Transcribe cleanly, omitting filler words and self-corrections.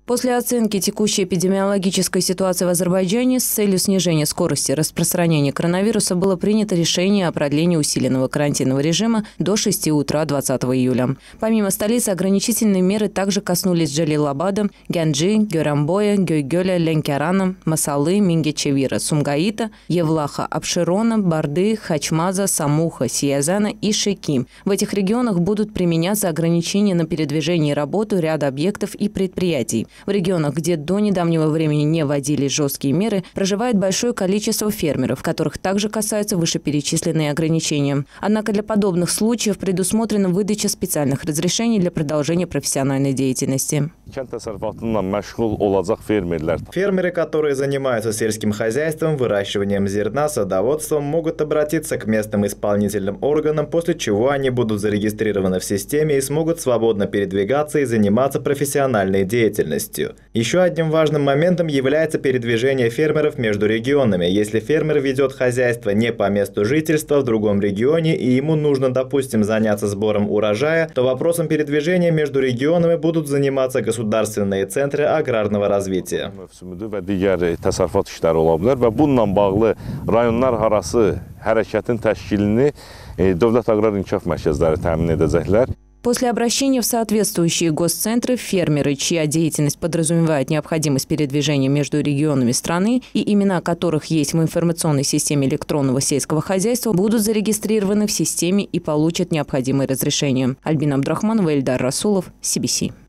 После оценки текущей эпидемиологической ситуации в Азербайджане с целью снижения скорости распространения коронавируса было принято решение о продлении усиленного карантинного режима до 6 утра 20 июля. Помимо столицы, ограничительные меры также коснулись Джалилабада, Гянджи, Гюрамбоя, Гёйгёля, Ленкярана, Масалы, Мингечевира, Сумгаита, Евлаха, Абширона, Барды, Хачмаза, Самуха, Сиязана и Шеки. В этих регионах будут применяться ограничения на передвижение и работу ряда объектов и предприятий. В регионах, где до недавнего времени не вводились жесткие меры, проживает большое количество фермеров, которых также касаются вышеперечисленные ограничения. Однако для подобных случаев предусмотрена выдача специальных разрешений для продолжения профессиональной деятельности. Фермеры, которые занимаются сельским хозяйством, выращиванием зерна, садоводством, могут обратиться к местным исполнительным органам, после чего они будут зарегистрированы в системе и смогут свободно передвигаться и заниматься профессиональной деятельностью. Еще одним важным моментом является передвижение фермеров между регионами. Если фермер ведет хозяйство не по месту жительства в другом регионе и ему нужно, допустим, заняться сбором урожая, то вопросом передвижения между регионами будут заниматься государственные центры аграрного развития. После обращения в соответствующие госцентры фермеры, чья деятельность подразумевает необходимость передвижения между регионами страны и имена которых есть в информационной системе электронного сельского хозяйства, будут зарегистрированы в системе и получат необходимые разрешения. Альбина Абдрахманова, Эльдар Расулов, CBC.